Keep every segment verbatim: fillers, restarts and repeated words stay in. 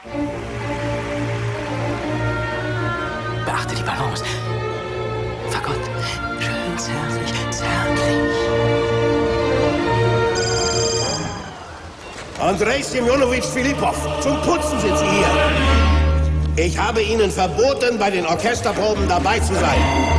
Beachte die Balance. Fagott. Schön zärtlich, zärtlich. Andrei Semjonowitsch Filipow, zum Putzen sind Sie hier. Ich habe Ihnen verboten, bei den Orchesterproben dabei zu sein.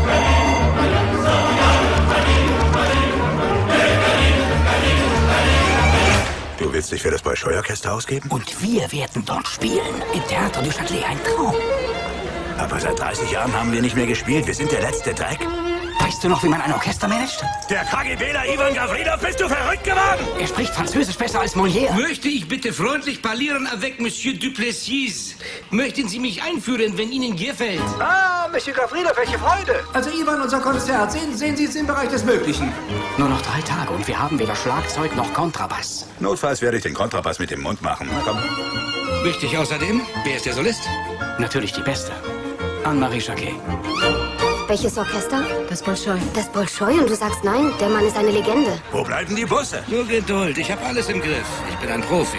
Du willst dich für das Bolschoi-Orchester ausgeben? Und wir werden dort spielen. Im Theater du Châtelet, ein Traum. Aber seit dreißig Jahren haben wir nicht mehr gespielt. Wir sind der letzte Dreck. Weißt du noch, wie man ein Orchester managt? Der KGBler Ivan Gavrilov, bist du verrückt geworden? Er spricht Französisch besser als Molière. Möchte ich bitte freundlich parlieren avec Monsieur Duplessis? Möchten Sie mich einführen, wenn Ihnen gefällt? Ah, Monsieur Gavrilov, welche Freude! Also Ivan, unser Konzert, sehen, sehen Sie es im Bereich des Möglichen. Nur noch drei Tage und wir haben weder Schlagzeug noch Kontrabass. Notfalls werde ich den Kontrabass mit dem Mund machen. Na komm. Wichtig außerdem, wer ist der Solist? Natürlich die Beste. Anne-Marie Jacquet. Welches Orchester? Das Bolschoi. Das Bolschoi und du sagst nein, der Mann ist eine Legende. Wo bleiben die Busse? Nur Geduld, ich habe alles im Griff. Ich bin ein Profi.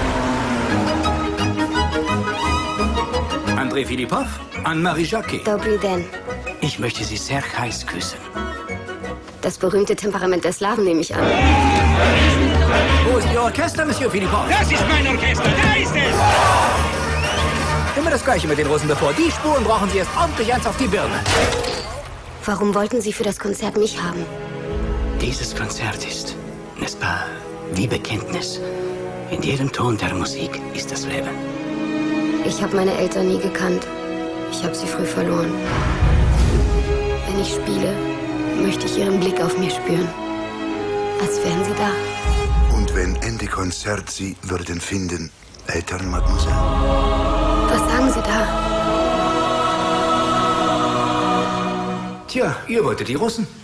Andrei Filipow, Anne-Marie Jacquet. Dobry den. Ich möchte Sie sehr heiß küssen. Das berühmte Temperament der Slawen nehme ich an. Wo ist Ihr Orchester, Monsieur Filipow? Das ist mein Orchester, da ist es! Immer das Gleiche mit den Russen bevor. Die Spuren brauchen Sie erst ordentlich eins auf die Birne. Warum wollten Sie für das Konzert mich haben? Dieses Konzert ist, n'est-ce pas, wie Bekenntnis. In jedem Ton der Musik ist das Leben. Ich habe meine Eltern nie gekannt. Ich habe sie früh verloren. Wenn ich spiele, möchte ich ihren Blick auf mir spüren. Als wären sie da. Und wenn Ende Konzert Sie würden finden, Eltern, Mademoiselle? Was sagen Sie da? Tja, ihr wolltet die Russen.